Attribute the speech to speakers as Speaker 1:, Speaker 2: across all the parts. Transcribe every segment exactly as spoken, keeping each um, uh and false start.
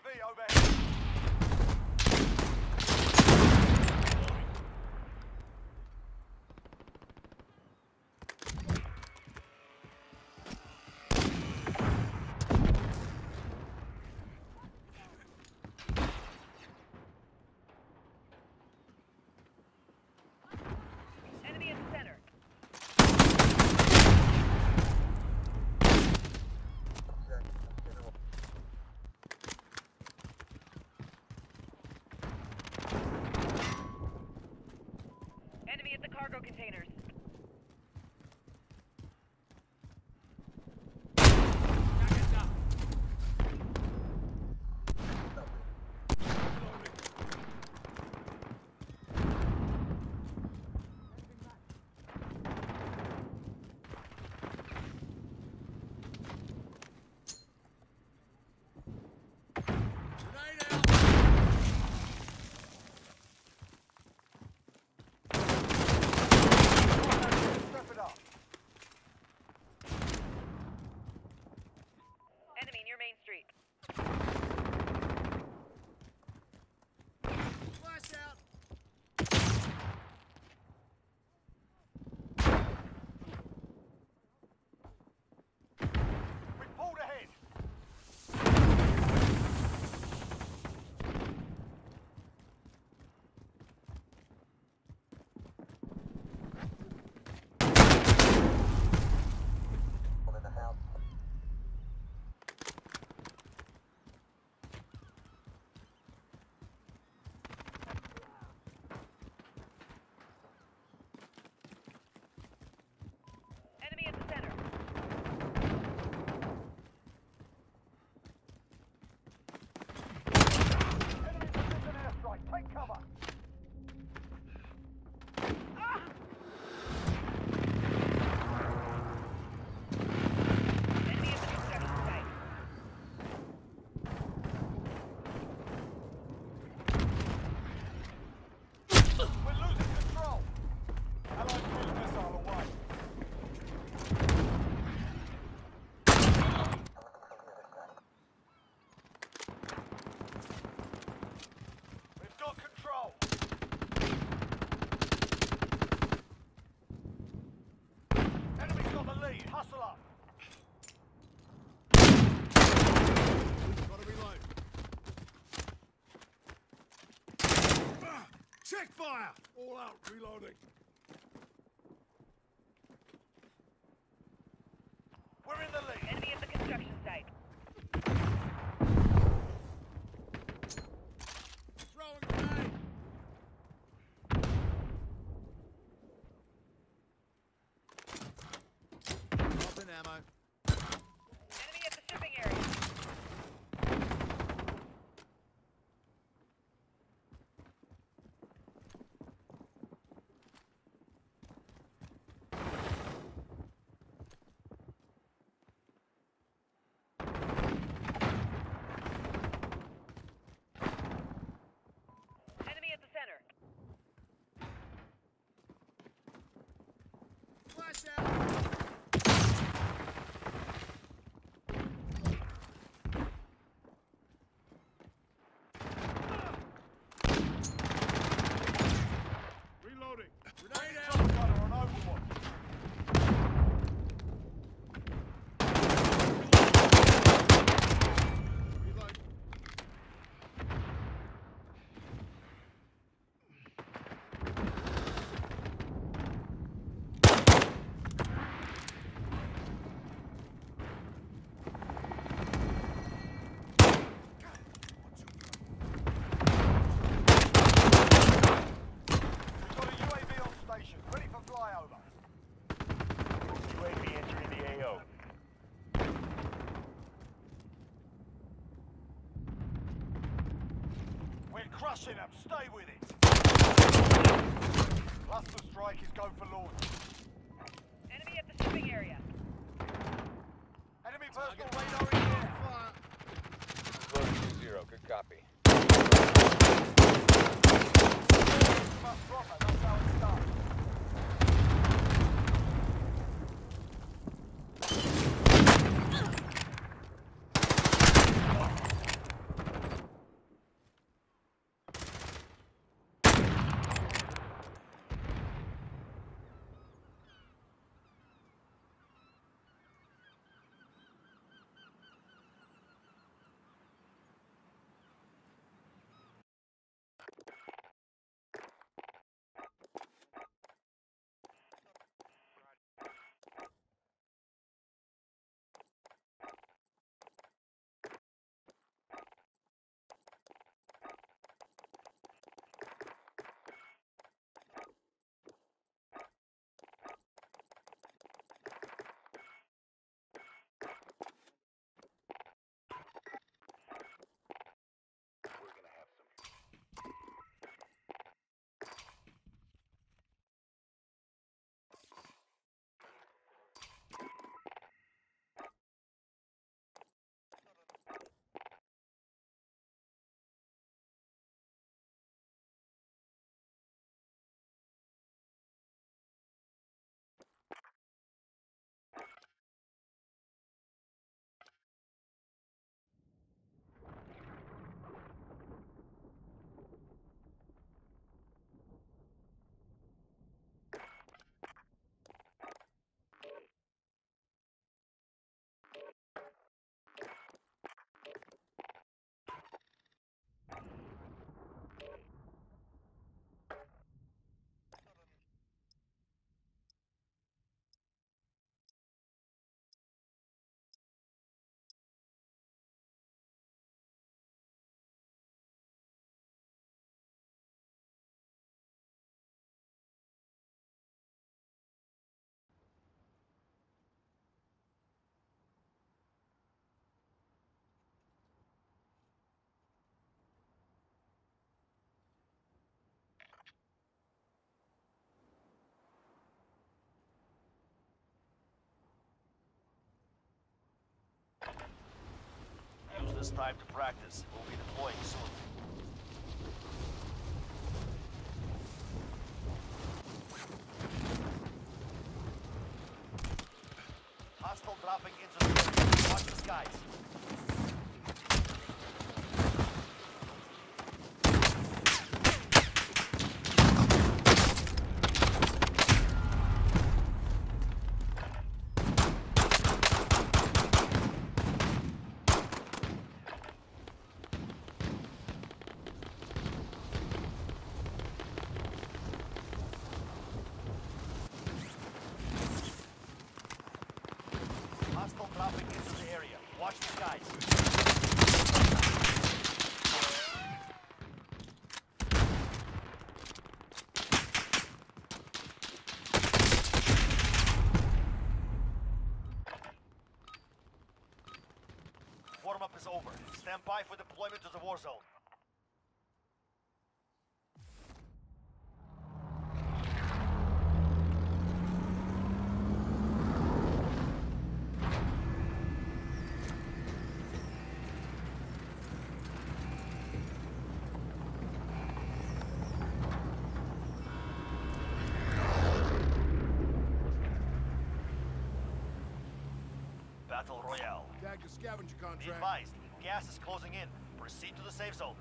Speaker 1: V overhead.
Speaker 2: Enemy in the center. Enemy at the cargo containers.
Speaker 1: Step it up.
Speaker 2: Enemy near Main Street.
Speaker 3: Flash out!
Speaker 1: We pulled ahead.
Speaker 2: Enemy at the center.
Speaker 1: Enemy precision airstrike. Take cover.
Speaker 2: Enemy at the construction site.
Speaker 1: We're losing control. Allied cruise missile away. We've got control. Enemy's got the lead. Hustle up.
Speaker 3: Gotta reload. Ah, check fire! All out, reloading.
Speaker 1: We're in the lead.
Speaker 2: Enemy at the construction site.
Speaker 3: Throwing grenade! Dropping ammo.
Speaker 2: Enemy at the shipping area. Enemy at the center.
Speaker 3: Flash out! Reloading. Grenade out!
Speaker 1: Shot gunner on Overwatch.
Speaker 3: Reload.
Speaker 1: We've got a U A V on station. Ready for flyover.
Speaker 4: U A V entering the A O.
Speaker 1: We're crushing them. Stay with it. Cluster strike is go for launch.
Speaker 2: Enemy at the shipping area.
Speaker 1: Enemy personal radar in here.
Speaker 3: Fire!
Speaker 4: Loading two zero. Good copy.
Speaker 1: Must drop it. That's how it's done.
Speaker 5: us time to practice. We'll be deploying soon. Hostile dropping into the area. Watch the skies. Hostile dropping into the area. Watch the skies. Warm-up is over. Stand by for deployment to the war zone. Battle Royale.
Speaker 3: Tag the scavenger
Speaker 5: Be
Speaker 3: contract.
Speaker 5: advised, gas is closing in. Proceed to the safe zone.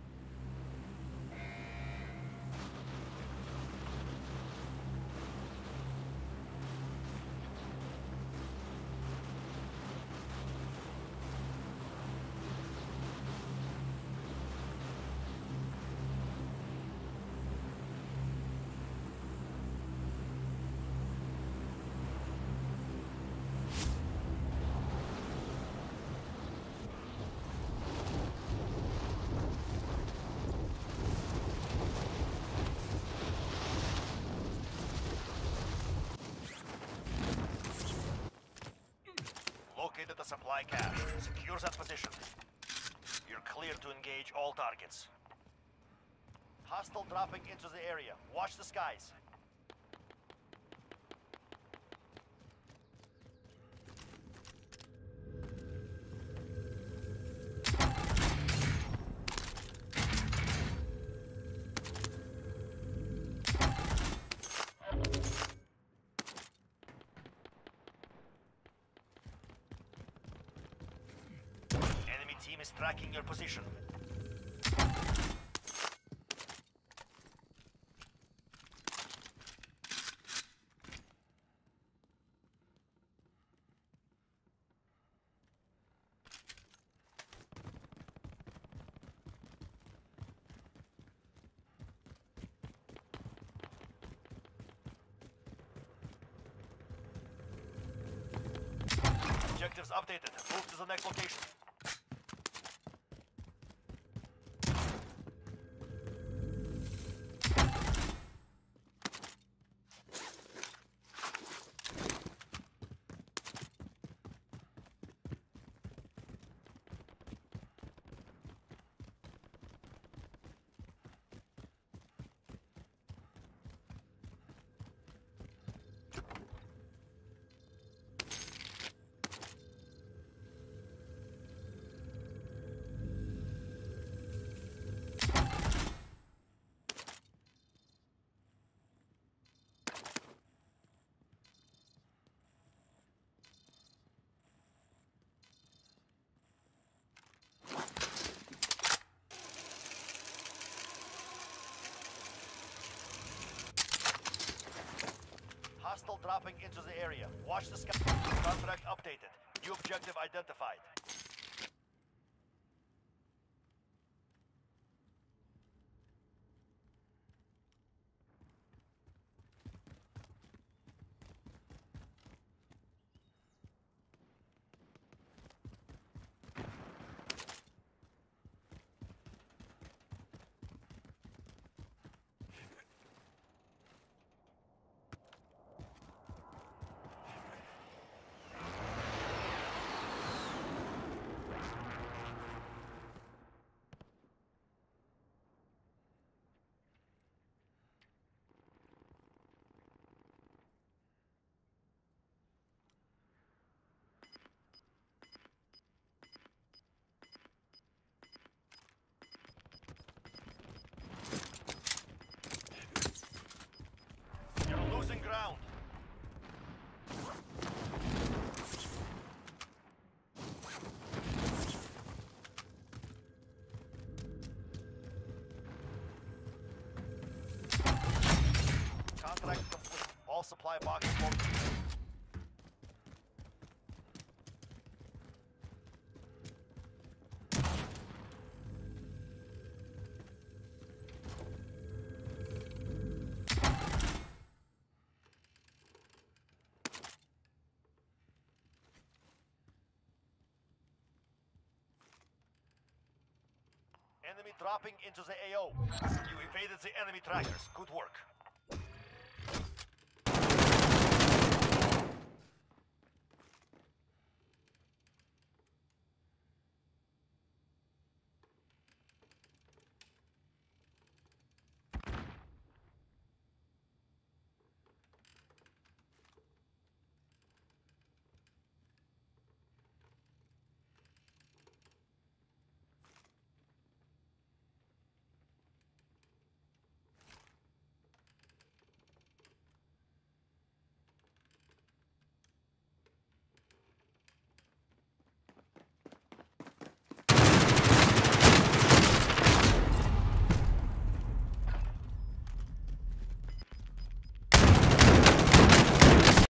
Speaker 5: Located the supply cache. Secure that position. You're clear to engage all targets. Hostile dropping into the area. Watch the skies. Enemy team is tracking your position. Objectives updated. Move to the next location. Hostile dropping into the area. Watch the sky. Contract updated. New objective identified. Enemy dropping into the A O. You evaded the enemy trackers. Good work.